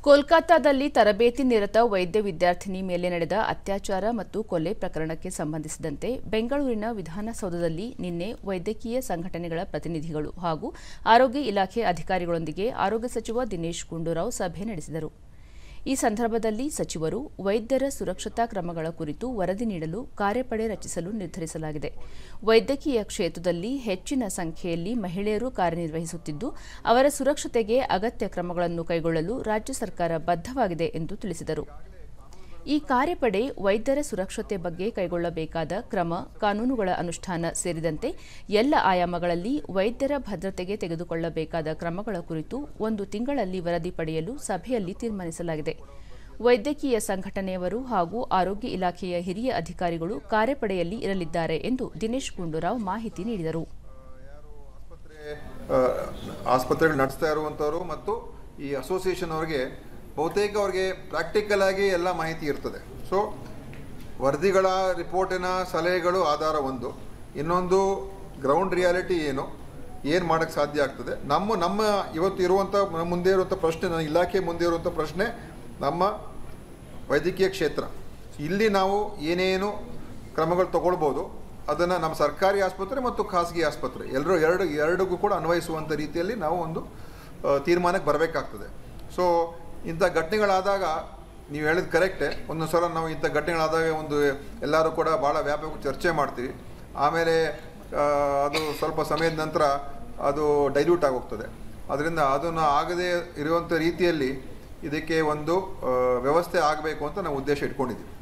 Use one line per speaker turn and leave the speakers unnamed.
ಕೋಲ್ಕತ್ತಾದಲ್ಲಿ ತರಬೇತಿ ನಿರತ ವೈದ್ಯ ವಿದ್ಯಾರ್ಥಿನಿ ಮೇಲೆ ನಡೆದ ಅತ್ಯಾಚಾರ ಮತ್ತು ಕೊಲೆ ಪ್ರಕರಣಕ್ಕೆ ಸಂಬಂಧಿಸಿದಂತೆ ಬೆಂಗಳೂರಿನ ವಿಧಾನಸೌಧದಲ್ಲಿ ನಿನ್ನೆ ವೈದ್ಯಕೀಯ ಸಂಘಟನೆಗಳ ಪ್ರತಿನಿಧಿಗಳು ಹಾಗೂ ಆರೋಗ್ಯ ಇಲಾಖೆ ಅಧಿಕಾರಿಗಳೊಂದಿಗೆ ಆರೋಗ್ಯ ಸಚಿವ ದಿನೇಶ್ ಗುಂಡೂರಾವ್ ಸಭೆ ನಡೆಸಿದರು. ಈ ಸಂದರ್ಭದಲ್ಲಿ ಸಚಿವರು ವೈದ್ಯರ ಸುರಕ್ಷತಾ ಕ್ರಮಗಳ ಕುರಿತು ವರದಿ ನೀಡಲು ಕಾರ್ಯಪಡೆ ರಚಿಸಲು ನಿರ್ಧರಿಸಲಾಗಿದೆ. ವೈದ್ಯಕೀಯ ಕ್ಷೇತ್ರದಲ್ಲಿ ಹೆಚ್ಚಿನ ಸಂಖ್ಯೆಯಲ್ಲಿ ಮಹಿಳೆಯರು ಕಾರ್ಯನಿರ್ವಹಿಸುತ್ತಿದ್ದು, ಅವರ ಸುರಕ್ಷತೆಗೆ ಅಗತ್ಯ ಕ್ರಮಗಳನ್ನು ಕೈಗೊಳ್ಳಲು ರಾಜ್ಯ ಸರ್ಕಾರ ಬದ್ಧವಾಗಿದೆ ಎಂದು ತಿಳಿಸಿದರು. ಈ ಕಾರ್ಯಪಡೆ ವೈದ್ಯರ ಸುರಕ್ಷತೆ ಬಗ್ಗೆ ಕೈಗೊಳ್ಳಬೇಕಾದ ಕ್ರಮ, ಕಾನೂನುಗಳ ಅನುಷ್ಠಾನ ಸೇರಿದಂತೆ ಎಲ್ಲ ಆಯಾಮಗಳಲ್ಲಿ ವೈದ್ಯರ ಭದ್ರತೆಗೆ ತೆಗೆದುಕೊಳ್ಳಬೇಕಾದ ಕ್ರಮಗಳ ಕುರಿತು 1 ತಿಂಗಳಲ್ಲಿ ವರದಿ ಪಡೆಯಲು ಸಭೆಯಲ್ಲಿ ತೀರ್ಮಾನಿಸಲಾಗಿದೆ. ವೈದ್ಯಕೀಯ ಸಂಘಟನೆಯವರು ಹಾಗೂ ಆರೋಗ್ಯ ಇಲಾಖೆಯ ಹಿರಿಯ ಅಧಿಕಾರಿಗಳು ಕಾರ್ಯಪಡೆಯಲ್ಲಿ ಇರಲಿದ್ದಾರೆ ಎಂದು ದಿನೇಶ್ ಗುಂಡೂರಾವ್ ಮಾಹಿತಿ ನೀಡಿದರು.
ಆಸ್ಪತ್ರೆಗಳು ನಡೆಸ್ತಾ ಇರುವಂತವರು ಮತ್ತು ಈ ಅಸೋಸಿಯೇಷನ್ ಅವರಿಗೆ ಬಹುತೇಕ ಅವರಿಗೆ ಪ್ರಾಕ್ಟಿಕಲ್ ಆಗಿ ಎಲ್ಲ ಮಾಹಿತಿ ಇರ್ತದೆ. ಸೊ ವರದಿಗಳ ರಿಪೋರ್ಟಿನ ಸಲಹೆಗಳು ಆಧಾರ ಒಂದು, ಇನ್ನೊಂದು ಗ್ರೌಂಡ್ ರಿಯಾಲಿಟಿ ಏನು ಮಾಡೋಕ್ಕೆ ಸಾಧ್ಯ ಆಗ್ತದೆ. ನಮ್ಮ ಇವತ್ತು ಇರುವಂಥ ಮುಂದೆ ಇರುವಂಥ ಪ್ರಶ್ನೆ, ನನ್ನ ಇಲಾಖೆ ಮುಂದೆ ಇರುವಂಥ ಪ್ರಶ್ನೆ ನಮ್ಮ ವೈದ್ಯಕೀಯ ಕ್ಷೇತ್ರ. ಇಲ್ಲಿ ನಾವು ಏನೇನು ಕ್ರಮಗಳು ತಗೊಳ್ಬೋದು ಅದನ್ನು ನಮ್ಮ ಸರ್ಕಾರಿ ಆಸ್ಪತ್ರೆ ಮತ್ತು ಖಾಸಗಿ ಆಸ್ಪತ್ರೆ ಎರಡಿಗೂ ಕೂಡ ಅನ್ವಯಿಸುವಂಥ ರೀತಿಯಲ್ಲಿ ನಾವು ಒಂದು ತೀರ್ಮಾನಕ್ಕೆ ಬರಬೇಕಾಗ್ತದೆ. ಸೊ ಇಂಥ ಘಟನೆಗಳಾದಾಗ ನೀವು ಹೇಳಿದ ಕರೆಕ್ಟೇ, ಒಂದು ಸಲ ನಾವು ಇಂಥ ಘಟನೆಗಳಾದಾಗ ಎಲ್ಲರೂ ಕೂಡ ಭಾಳ ವ್ಯಾಪಕ ಚರ್ಚೆ ಮಾಡ್ತೀವಿ. ಆಮೇಲೆ ಅದು ಸ್ವಲ್ಪ ಸಮಯದ ನಂತರ ಅದು ಡೈಲ್ಯೂಟ್ ಆಗೋಗ್ತದೆ. ಅದರಿಂದ ಅದನ್ನು ಆಗದೇ ಇರುವಂಥ ರೀತಿಯಲ್ಲಿ ಇದಕ್ಕೆ ಒಂದು ವ್ಯವಸ್ಥೆ ಆಗಬೇಕು ಅಂತ ನಾವು ಉದ್ದೇಶ ಇಟ್ಕೊಂಡಿದ್ದೀವಿ.